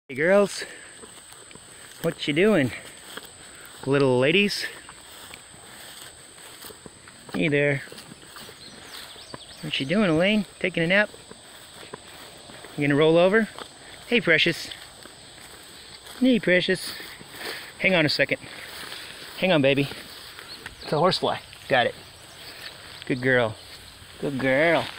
Hey girls, what you doing? Little ladies? Hey there. What you doing, Elaine? Taking a nap? You gonna roll over? Hey, Precious. Hey, Precious. Hang on a second. Hang on, baby. It's a horsefly. Got it. Good girl. Good girl.